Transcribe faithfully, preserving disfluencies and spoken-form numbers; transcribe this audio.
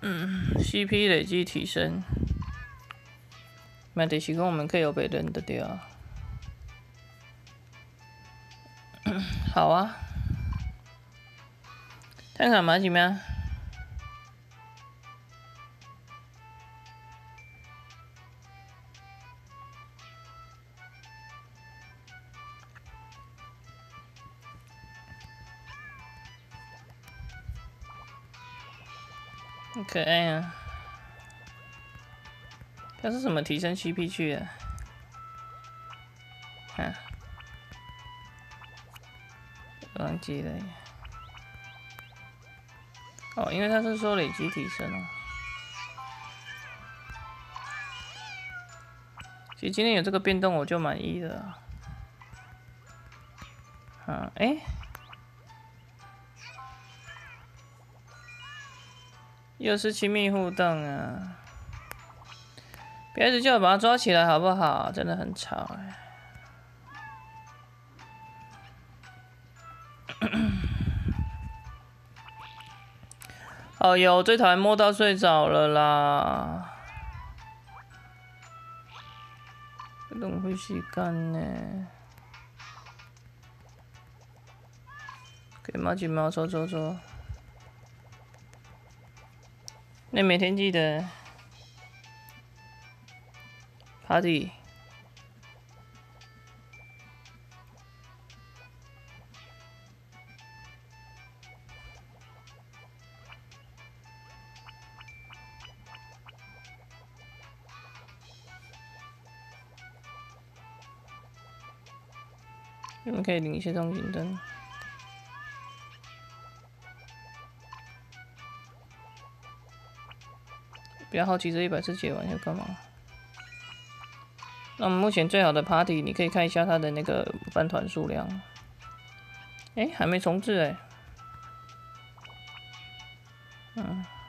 嗯 ，C P 累积提升，那得是讲我们可以有被认得掉。好啊，看看嘛，怎么样？很可爱啊！它是什么提升 C P 去的？哈，忘记了。哦，因为它是说累积提升哦。其实今天有这个变动，我就满意了。啊，哎、欸，又是亲密互动啊！不要一直叫我把它抓起来好不好？真的很吵哎、欸。哦哟，我最讨厌摸到睡着了啦！浪费时间呢。给猫金猫搓搓搓。那每天记得 party。你们可以领一些通行灯。比较好奇这一百次解完要干嘛？那我们目前最好的 party， 你可以看一下它的那个班团数量。哎、欸，还没重置哎、欸。嗯。